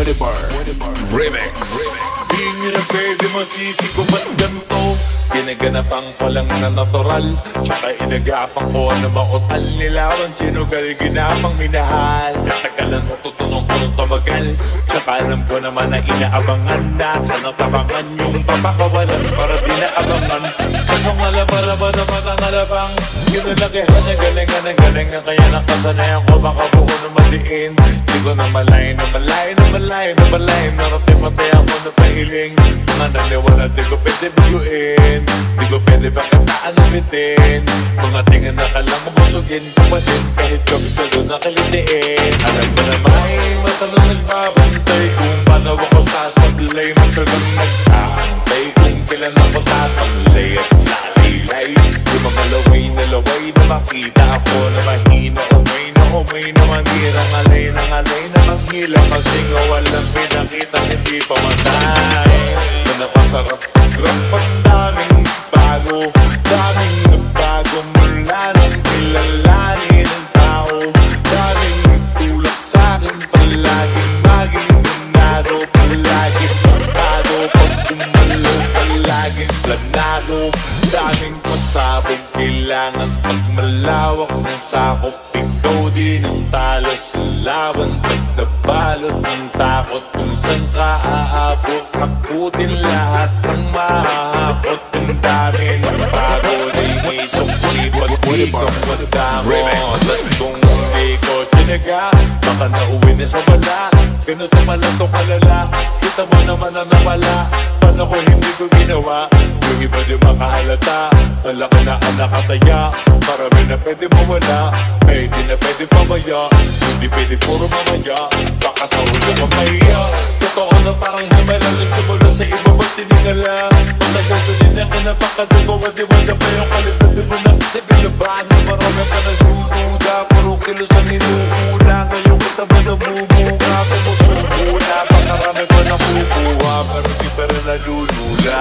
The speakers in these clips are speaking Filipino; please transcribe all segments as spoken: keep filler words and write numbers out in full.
Remix. Di nyo na pwede masisi ko ba't ganito? Ginaganapang palang na natural, tsaka inagapang ko na makutal. Nilawan sinugal, ginapang minahal. Natagalan mo tutunong ko nung tumagal, tsaka alam ko naman na inaabangan. Nasa natabangan yung papakawalan para di naabangan. Kasong alabara ba naman ang alabang? Yun na lakihan na galingan ang galing na kaya nakasanayan ko makabuo na madiin. Di ko na malay na malay na malay na malay. Narating matay ako na pahiling. Mga naniwala di ko pwede biguin, di ko pwede bakataan na bitin. Mga tingin na kalang mabusugin kapatid, kahit kabisado na kalitiin. Alam ko na may mata na nagbabantay kung paano ako sasablay. Matagang nag-aantay kung kailan ako tatamlay at lalilay. Yung mga laway na laway na makita ako na mahina. Umay na umay na manirang alay ng alay na manghila. Kasi nga walang pinakita hindi pa matay. Na napasarap grab ang daming bago, daming nagbago mula nang kilalanin ang tao. Daming nagtulak sa'kin palaging maging ganado, palaging pagkado. Pag umalo palaging planado. Daming pasabog kailangan pag malawak ng sakop. Ikaw din ang talo sa laban pag nabalot ng takot. Kung saan ka aabot, hakutin lahat ng mahahakot. Ang dami ng bago, di isok di pag di ka magdamo. At kung hindi ko tinaga, baka nauwi na sa wala. Ganito pala to kalala, kita mo naman na nawala. Paano ko hindi ko ginawa? Yung iba di makahalata, malaki na ang nakataya. Marami na pwede mawala, kahit di na pwede pamaya. Hindi pwede puro mamaya, baka sa ulo mamaya. Totoo na parang himalalag simula sa iba ba't tinigala. Matagal ko din na kinapakadago, wadi-wada pa yung kalidad. Di mo na kasi binabaan na marami pa nagdududa. Puro kilos ang inuula, ngayon kita ba namumuka? Pumutubula, pakarami pa nakukuha, pero di pa rin nalulula.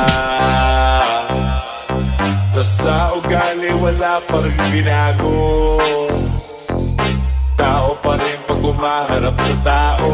Tas sa ugali wala pa rin binago. Tao pa rin pag umaharap sa tao.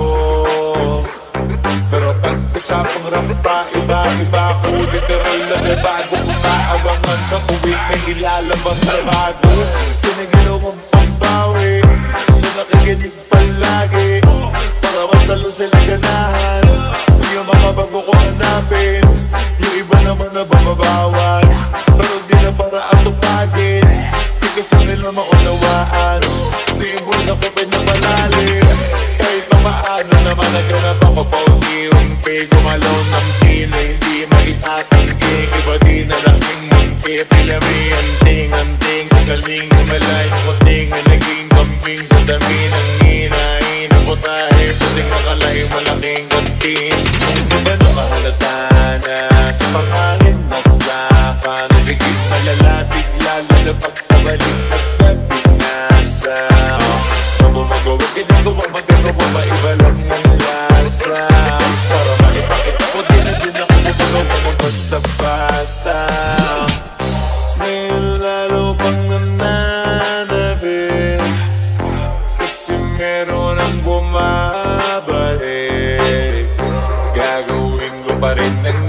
Pero pag usapang rampa, iba-iba ko. Literal na may bago kung naabangan sa kuwit. May ilalabas na bago. Pinagilawang pambawi, so nakikinig palagi. Para masalo sila ganahan. Yung mga bago ko hanapin, yung iba naman na bumabawan. Pero di na para atupagin, di kasi nila maunawaan. Di yung bulsa ko pinapalalim, kahit mamaano naman naganap ako pa unti-unti. Gumalaw ng pila, hindi maitatanggi. Iba di na laking mangki, pila may anting-anting. Sa galing umalay, kuting na naging kambing. Sa dami ng hinahin ako tayo, puting makalay malaking kantin. Kung iba na mahalata na sa pangangin naglaka, nagiging malalapit lalo na pagkabalik at nabinasa. Mamumagawag ginagawa, magagawa, maiba lang ng lasa. Para maipakita ko din na din ako magagawa mo basta-basta. Ngayon lalo pang nananabik, kasi meron ang bumabalik. Gagawin ko pa rin ng